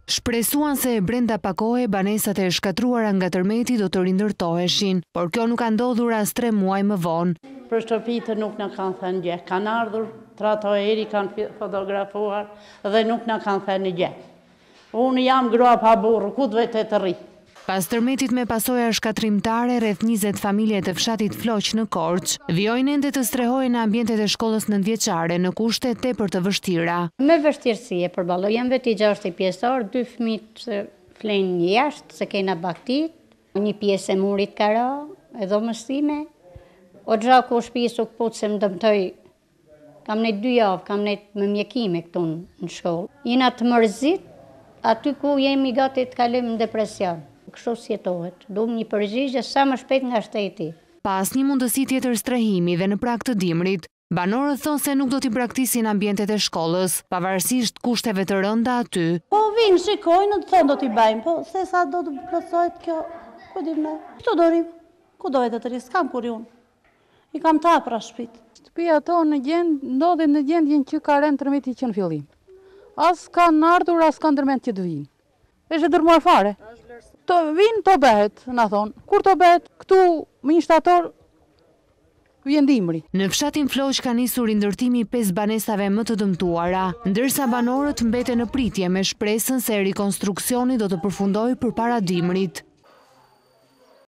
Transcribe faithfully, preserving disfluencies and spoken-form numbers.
Shpresuan se brenda pak kohe banesat e shkatruara nga tërmeti do të rindërtoheshin, por kjo nuk ka ndodhur as tre muaj më vonë. Për shtëpitë nuk na kanë thënë gjë. Kanë ardhur tratoheri, kanë fotografuar dhe nuk na kanë thënë gjë. Unë jam grua pa burrë, ku duhet të rri? Pas tërmetit me pasoja shkatrimtare, rreth njëzet familje të fshatit Floq në Korç vjojnë ende të strehohen në ambientet e shkollës nëntëvjeçare në kushte tepër të vështira. Me vështirësi e përballoj, jam vetë i gjashtë pjesor, dy fëmijë që flenë jashtë, se kena baktit, një pjesë e murit ka ra, edhe mësime. O gjaku u shpisu këput se më dëmtoj, kam ne dy javë, kam ne me mjekime këtu në shkollë. Jena të mërzit, aty ku jemi gati të kalim në depresion. Kështu sjetohet, duam një përgjigje sa më shpejt nga shteti. Pas një mundësi tjetër strehimi dhe në prag të dimrit, banorët thonë se nuk do t'i braktisin ambientet e shkollës, pavarësisht kushteve të rënda aty. Po vinë, shikojnë, të thonë do t'i bajmë, po se sa do të plotësohet kjo, ku di me. Këtu do rrim, ku do e të të rrisë, kam kur unë. I kam ta pra shpit. Shtëpia tonë në gjend, ndodhin në gjendjen që ka rënë tërmeti që në fillim. As kanë ardhur, as kanë ndërmend që të vinë. Është dërmuar fare. Të vinë, të bëhet, na thonë. Kur të bëhet, këtu më një shtator vjen dimri. Në fshatin Floq ka nisur rindërtimi i pesë banesave më të dëmtuara, ndërsa banorët mbeten në pritje me shpresën se rikonstruksioni do të përfundojë përpara dimrit.